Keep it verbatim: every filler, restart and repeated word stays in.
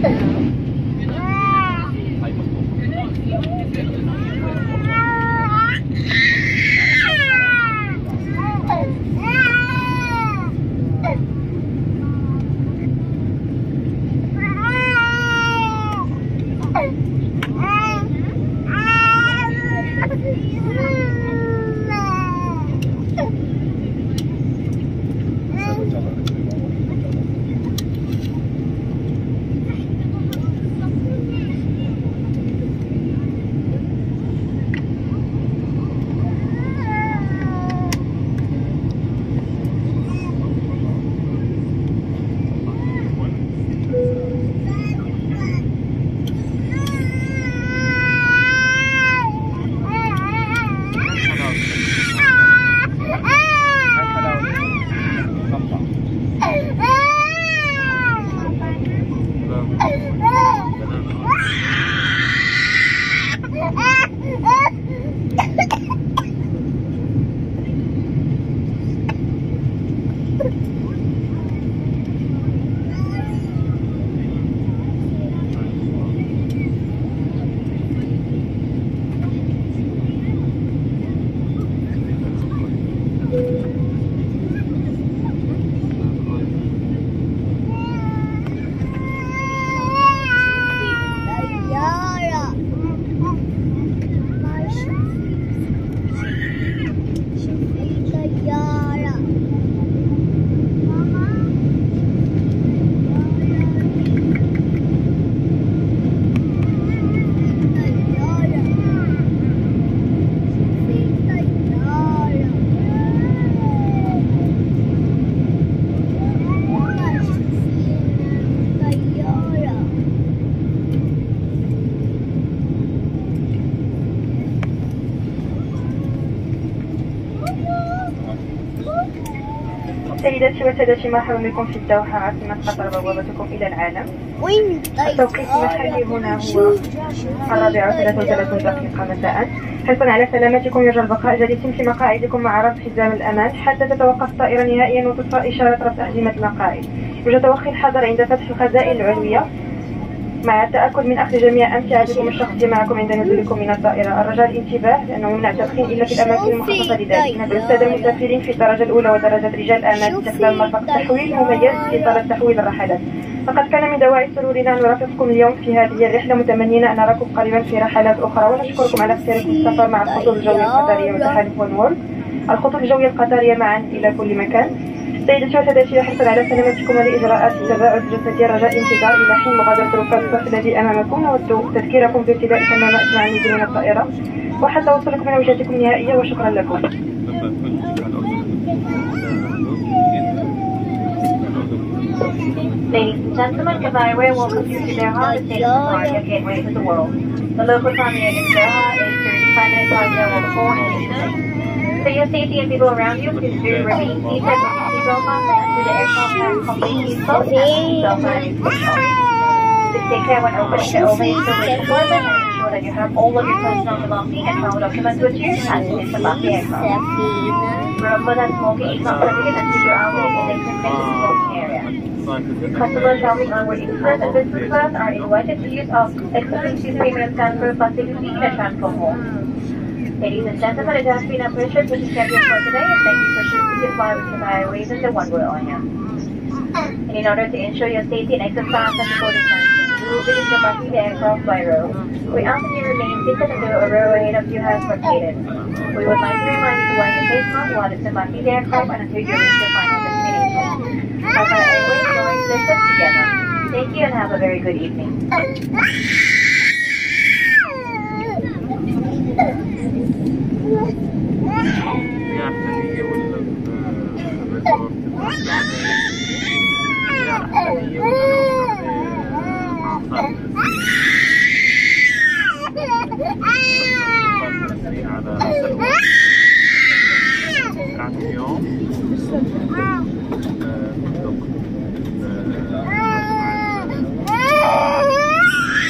سيداتي وسادتي، مرحبا بكم في الدوحة عاصمة قطر، بوابتكم إلى العالم. التوقيت المحلي هنا هو الرابعة وثلاث وثلاثون دقيقة مساء. حرصا على سلامتكم يرجى البقاء جالسين في مقاعدكم مع ربط حزام الأمان حتى تتوقف الطائرة نهائيا وتطفأ إشارة ربط أحزمة المقاعد. يرجى توخي الحذر عند فتح الخزائن العلوية مع التأكد من أخذ جميع أمتعتكم الشخصية معكم عند نزولكم من الطائرة. الرجاء الانتباه لأنه يمنع التدخين إلا في الأماكن المخصصة لذلك. ندعو السادة المسافرين في الدرجة الأولى ودرجة رجال الأعمال استخدام مرفق تحويل مميز في إطار تحويل الرحلات. فقد كان من دواعي سرورنا أن نرافقكم اليوم في هذه الرحلة، متمنين أن نراكم قريبا في رحلات أخرى، ونشكركم على اختياركم السفر مع الخطوط الجوية القطرية وتحالف ونورد. الخطوط الجوية القطرية معا إلى كل مكان. سيداتي وسادتي، حرصا على سلامتكم ولإجراءات التباعد الجسدي، الرجاء الانتظار إلى حين مغادرة ركاب الصف الذي أمامكم. نود تذكيركم بارتداء كمامات مع النزول من الطائرة وحتى وصولكم إلى وجهتكم النهائية، وشكرا لكم. Ladies and gentlemen, Dubai Air welcomes you to Doha, the state of Qatar, gateway to the world. The local time here in Doha is thirty-five minutes past zero four Eastern. For your safety and people around you, please do remain seated with your seatbelt fastened until the aircraft has completely closed and the seatbelt sign is pushed off. Please take care when opening the overhead storage compartment and ensure that you have all of your personal belongings and travel documents with you as you disembark the aircraft. Remember that smoking is not permitted until you're out of the designated smoking area. Customers traveling onward in first and business class are invited to use of exclusive premium transfer facility in a transfer hall. Ladies and gentlemen, it has been a pleasure to be scheduled for today, and thank you for choosing to fly with Dubai Airways and the One World on you. And in order to ensure your safety and exercise and boarding distancing, we will be disembarking the aircraft by row. We ask that you remain seated until a row ahead of you has vacated. We would like to remind you to wear your face mask while disembarking the aircraft and until you reach your final destination. Dubai Airways joins this together. Thank you and have a very good evening.